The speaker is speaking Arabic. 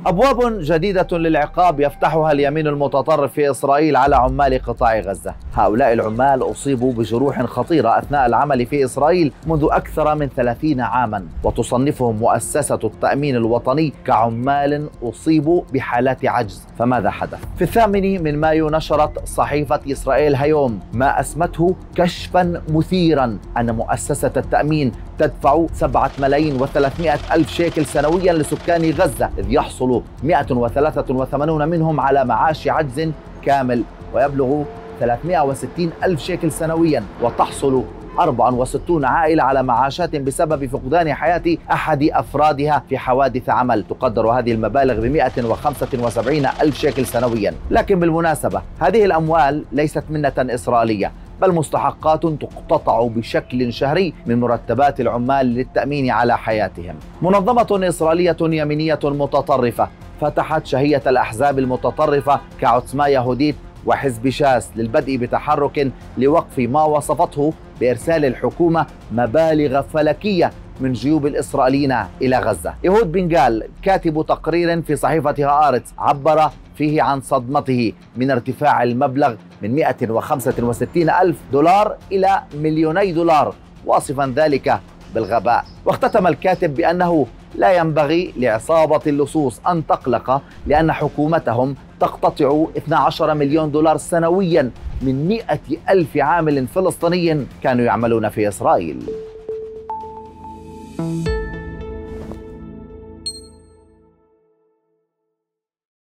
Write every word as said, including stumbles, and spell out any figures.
أبواب جديدة للعقاب يفتحها اليمين المتطرف في إسرائيل على عمال قطاع غزة. هؤلاء العمال أصيبوا بجروح خطيرة أثناء العمل في إسرائيل منذ أكثر من ثلاثين عاما، وتصنفهم مؤسسة التأمين الوطني كعمال أصيبوا بحالات عجز. فماذا حدث؟ في الثامن من مايو نشرت صحيفة إسرائيل هيوم ما أسمته كشفا مثيرا أن مؤسسة التأمين تدفع سبعة ملايين وثلاثمائة ألف شيكل سنويا لسكان غزة، إذ يحصل مئة وثلاثة وثمانين منهم على معاش عجز كامل ويبلغ ثلاثمائة وستين ألف شيكل سنويا، وتحصل أربعة وستين عائلة على معاشات بسبب فقدان حياة أحد أفرادها في حوادث عمل. تقدر هذه المبالغ ب مئة وخمسة وسبعين ألف شيكل سنويا. لكن بالمناسبة هذه الأموال ليست منة إسرائيلية، بل مستحقات تقتطع بشكل شهري من مرتبات العمال للتأمين على حياتهم. منظمة إسرائيلية يمينية متطرفة فتحت شهية الأحزاب المتطرفة كعتمة يهوديت وحزب شاس للبدء بتحرك لوقف ما وصفته بإرسال الحكومة مبالغ فلكية من جيوب الإسرائيليين إلى غزة. إيهود بنغال كاتب تقرير في صحيفة هآرتس عبر فيه عن صدمته من ارتفاع المبلغ من مئة وخمسة وستين ألف دولار إلى مليوني دولار، واصفا ذلك بالغباء. واختتم الكاتب بأنه لا ينبغي لعصابة اللصوص أن تقلق، لأن حكومتهم تقتطع اثني عشر مليون دولار سنويا من مئة ألف عامل فلسطيني كانوا يعملون في إسرائيل.